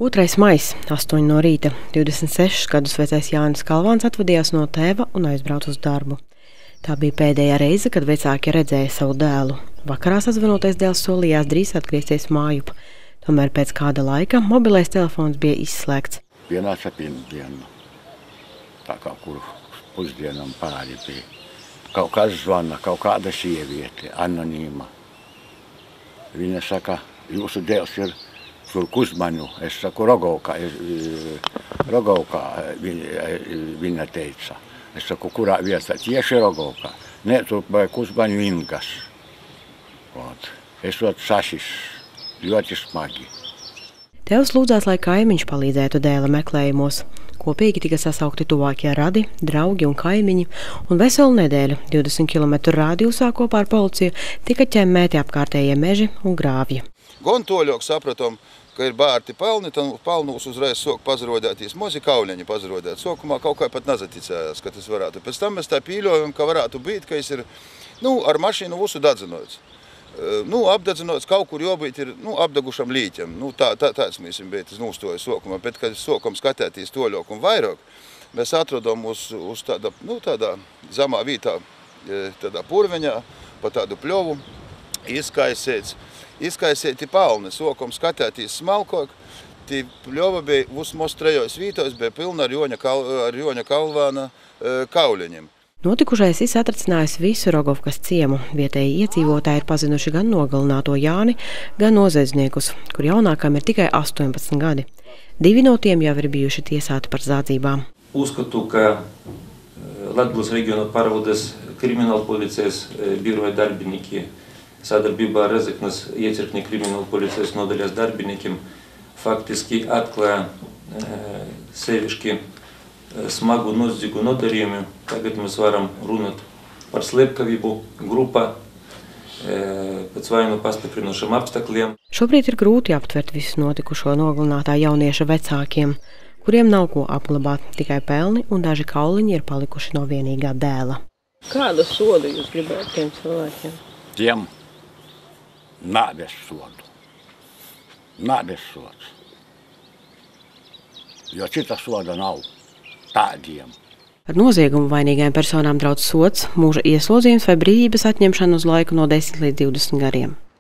2. maijs, 8 no rīta, 26 gadus vecais Jānis Kalvāns atvadījās no tēva un aizbrauca uz darbu. Tā bija pēdējā reize, kad vecāki redzēja savu dēlu. Vakarā sazvanoties dēls solījās drīz atgriezties mājup. Tomēr pēc kāda laika mobilais telefons bija izslēgts. Pienāca pirmdiena. Tā kā kur pusdienam pāri bija. Kaut kas zvana, kaut kāda sieviete, anonīma. Viņa saka, jūsu dēls ir tur Kuzmaņu. Es saku, Rogovkā viņa teica. Es saku, kurā vietā? Tieši Rogovkā. Nē, tur vai Kuzmaņu Ingas. Esot sašis ļoti smagi. Tēvs lūdzās, lai kaimiņš palīdzētu dēla meklējumos. Kopīgi tika sasaukti tuvākie radi, draugi un kaimiņi, un veselu nedēļu 20 km rādījusā kopā ar policiju tika ķemmēti apkārtējie meži un grāvji. Gan toļok sapratom, ka ir bārti pelni, tad pelnūs uzreiz sok pazarodētīs, mozi kauļeņi pazarodēt. Sokumā kaut kā pat nazaticējās, ka tas varētu. Pēc tam mēs tā pīļojam, ka varētu būt, ka es ir ar mašīnu visu dadzinots. Apdedzinots kaut kur jābūt ir apdegušam līķam. Tāds mēs bija tas nūstojas sokumā, bet, kad sokam skatētīs toļok un vairāk, mēs atrodam uz tādā zamā vītā, tādā purveņā, pa tādu pļovu, izkaisēti palni, sokam skatētīs smalkāk, tī pļova bija vismaz 3 vītos, bija pilna ar Joņa Kalvāna kauļeņiem. Notikušais satricinājis visu Rogovkas ciemu. Vietēji iedzīvotāji ir pazinuši gan nogalināto Jāni, gan noziedzniekus, kur jaunākam ir tikai 18 gadi. 2 no tiem jau ir bijuši tiesāti par zādzībām. Uzskatu, ka Latgales reģiona pārvaldes krimināla policijas biroja darbinieki sadarbībā ar Rezeknes iecirkņa krimināla policijas nodaļas darbiniekiem faktiski atklāja sevišķi smagu noziedzīgu nodarījumu. Tagad mēs varam runāt par slepkavību grupā pēc vainu pastiprinošiem apstākļiem. Šobrīd ir grūti aptvert visu notikušo nogalinātā jaunieša vecākiem, kuriem nav ko apglabāt, tikai pelni un daži kauliņi ir palikuši no vienīgā dēla. Kādu sodu jūs gribētu tiem cilvēkiem? Tiem nāves sodu. Nāves sods. Jo cita soda nav. Tādiem. Ar noziegumu vainīgajām personām draudz sods, mūža ieslodzījums vai brīvības atņemšana uz laiku no 10 līdz 20 gadiem.